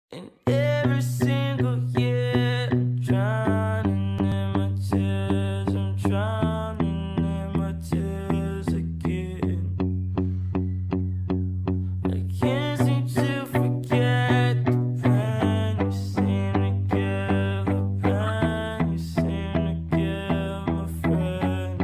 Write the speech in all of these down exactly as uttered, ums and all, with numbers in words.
And every single year, I'm drowning in my tears. I'm drowning in my tears again. I can't seem to forget the pain you seem to give, the pain you seem to give, my friend.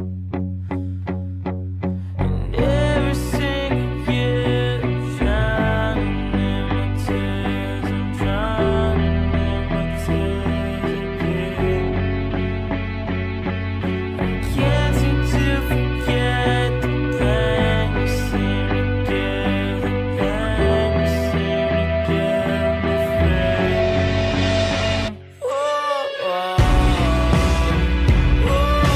And every single year, I'm drowning in my tears. I'm drowning in my tears again. I can't seem to forget the pain you seem to give, the pain you seem to give, my friend. Oh, oh, oh,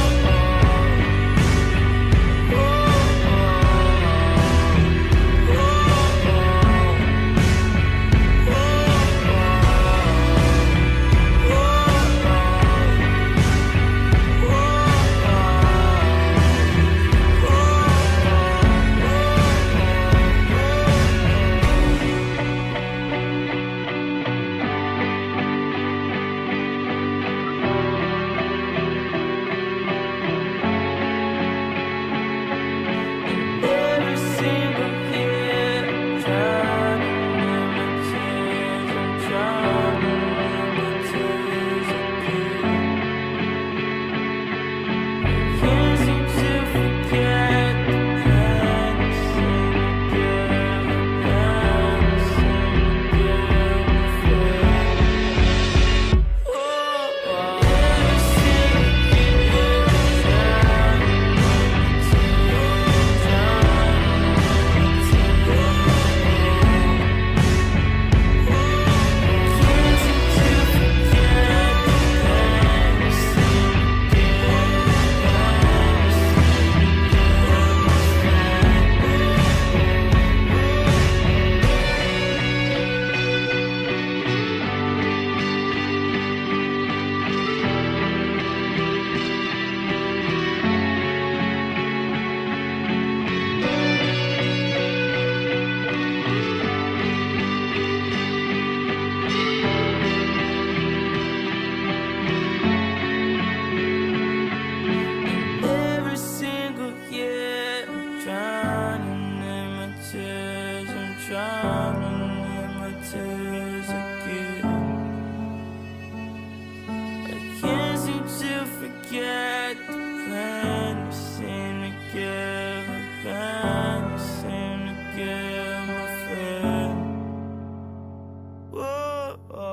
every single year, I'm drowning in my tears. I'm drowning in my tears again. I can't seem to forget the pain you seem to give, the pain you seem to give, my friend. Oh, oh, every single year, I'm drowning in my tears, drowning in my tears again. Can't seem to forget the pain you seem to give, the pain you seem to give, my Every single year, I'm drowning in my tears. I'm drowning in my tears again. I can't seem to forget the pain you seem to give, the pain you seem to give, my friend. Whoa.